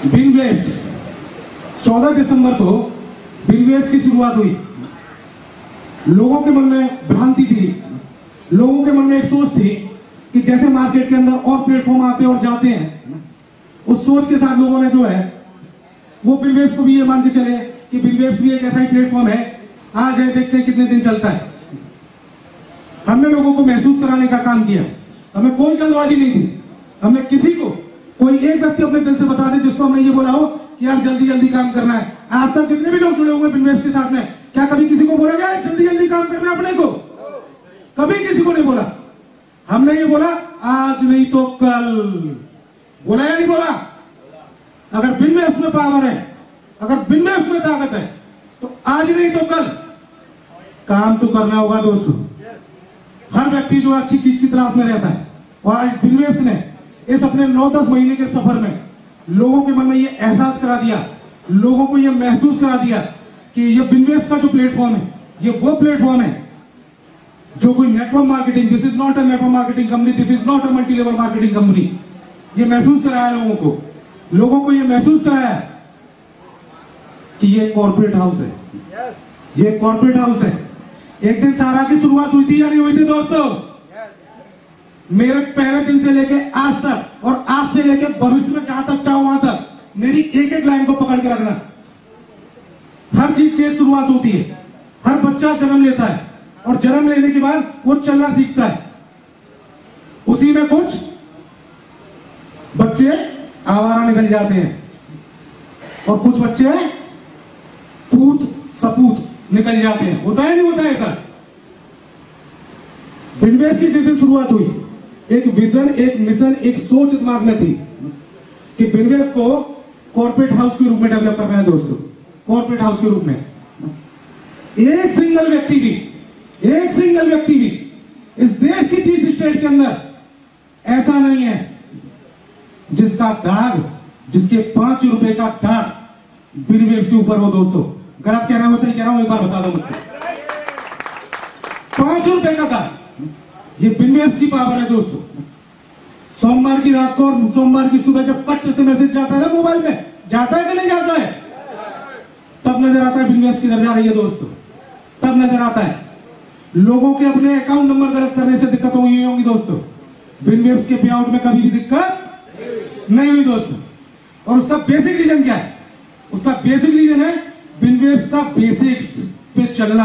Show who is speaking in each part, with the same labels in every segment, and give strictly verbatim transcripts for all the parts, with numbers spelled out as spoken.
Speaker 1: बिनवेव्स चौदह दिसंबर को बिनवेव्स की शुरुआत हुई। लोगों के मन में भ्रांति थी, लोगों के मन में एक सोच थी कि जैसे मार्केट के अंदर और प्लेटफॉर्म आते और जाते हैं, उस सोच के साथ लोगों ने जो है वो बिनवेव्स को भी ये मान के चले कि बिनवेव्स भी एक ऐसा ही प्लेटफॉर्म है, आज है देखते हैं कितने दिन चलता है। हमने लोगों को महसूस कराने का काम किया, हमें कोई जल्दबाजी नहीं थी। हमने किसी को, कोई एक व्यक्ति अपने दिल से बता दे जिसको हमने ये बोला हो कि यार जल्दी जल्दी काम करना है। आज तक जितने भी लोग जुड़े हुए बिनवेव्स के साथ में, क्या कभी किसी को बोला गया जल्दी जल्दी काम करना है अपने को? कभी किसी को नहीं बोला। हमने ये बोला आज नहीं तो कल, बोला या नहीं बोला? अगर बिनवेव्स में पावर है, अगर बिनवेव्स में ताकत है, तो आज नहीं तो कल काम तो करना होगा दोस्तों। हर व्यक्ति जो अच्छी चीज की तलाश में रहता है, और आज बिनवेव्स ने इस अपने नौ दस महीने के सफर में लोगों के मन में ये एहसास करा दिया, लोगों को ये महसूस करा दिया कि ये बिनवेव्स का जो प्लेटफॉर्म है, ये वो प्लेटफॉर्म है जो कोई network marketing, this is not a network marketing company, this is not a multi level marketing company. ये महसूस कराया लोगों को, लोगों को ये महसूस कराया कि ये कॉर्पोरेट हाउस है, ये कॉर्पोरेट हाउस है। एक दिन सारा की शुरुआत हुई थी या नहीं हुई थी दोस्तों? मेरे पहले दिन से लेके आज तक, और आज से लेके भविष्य में जहां तक चाहो वहां तक, मेरी एक एक लाइन को पकड़ के रखना। हर चीज की शुरुआत होती है, हर बच्चा जन्म लेता है और जन्म लेने के बाद वो चलना सीखता है। उसी में कुछ बच्चे आवारा निकल जाते हैं और कुछ बच्चे पूत सपूत निकल जाते हैं। होता है नहीं होता है ऐसा? बिनवेव्स की जिस दिन शुरुआत हुई, एक विजन, एक मिशन, एक सोच दिमाग में थी कि बिनवेव्स को कॉर्पोरेट हाउस के रूप में डेवलप करना है दोस्तों। कॉर्पोरेट हाउस के रूप में एक सिंगल व्यक्ति भी, एक सिंगल व्यक्ति भी इस देश की तीस स्टेट के अंदर ऐसा नहीं है जिसका दाग, जिसके पांच रुपए का दाग बिनवेव्स के ऊपर हो दोस्तों। गलत कह रहा हूं, सही कह रहा हूं, एक बार बता दो मुझको। पांच रुपए का दाग, ये बिनवेव्स की पावर है दोस्तों। सोमवार की रात को और सोमवार की सुबह जब पट से मैसेज जाता है ना मोबाइल में, जाता है कि नहीं जाता है? तब नजर आता है बिनवेव्स किधर जा रही है दोस्तों, तब नजर आता है। लोगों के अपने अकाउंट नंबर गलत करने से दिक्कत हुई होंगी दोस्तों, बिनवेव्स के पे आउट में कभी भी दिक्कत नहीं हुई दोस्तों। और उसका बेसिक रीजन क्या है? उसका बेसिक रीजन है बिनवेव्स का बेसिक्स पे चलना।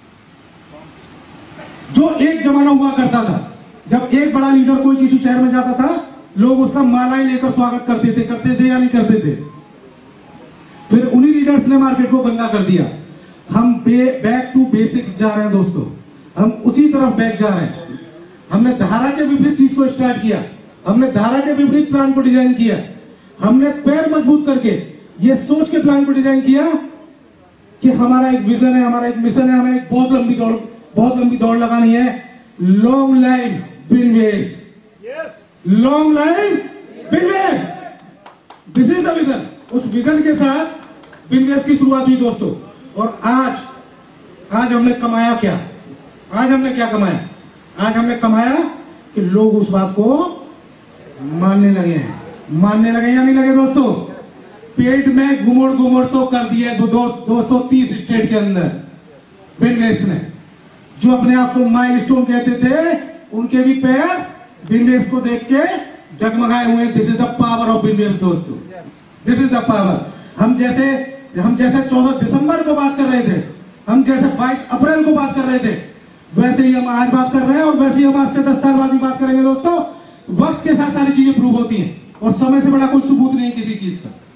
Speaker 1: जो एक जमाना हुआ करता था, जब एक बड़ा लीडर कोई किसी शहर में जाता था, लोग उसका मालाएं लेकर स्वागत करते थे, करते थे या नहीं करते थे? फिर उन्हीं लीडर्स ने मार्केट को गंदा कर दिया। हम बैक टू बेसिक्स जा रहे हैं दोस्तों, हम उसी तरफ बैक जा रहे हैं। हमने धारा के विपरीत चीज को स्टार्ट किया, हमने धारा के विपरीत प्लान को डिजाइन किया, हमने पैर मजबूत करके ये सोच के प्लान को डिजाइन किया कि हमारा एक विजन है, हमारा एक मिशन है, हमें एक बहुत लंबी दौड़, बहुत लंबी दौड़ लगानी है। Long live Binwaves, long live Binwaves, this is the vision. उस विजन के साथ बिनवेव्स की शुरुआत हुई दोस्तों। और आज, आज हमने कमाया क्या? आज हमने क्या कमाया? आज हमने कमाया कि लोग उस बात को मानने लगे हैं। मानने लगे या नहीं लगे दोस्तों? पेट में घुमड़ घुमड़ तो कर दिया दो, दो, दोस्तों तीस स्टेट के अंदर बिनवेव्स ने। जो अपने आप को माइलस्टोन कहते थे, उनके भी पैर बिनवेव्स को देख के डगमगाए हुए। This is the power of Binwaves दोस्तों, दिस इज द पावर। हम जैसे हम जैसे चौदह दिसंबर को बात कर रहे थे, हम जैसे बाईस अप्रैल को बात कर रहे थे, वैसे ही हम आज बात कर रहे हैं, और वैसे ही हम आज से दस साल बाद भी बात करेंगे दोस्तों। वक्त के साथ सारी चीजें प्रूव होती हैं, और समय से बड़ा कोई सबूत नहीं किसी चीज का।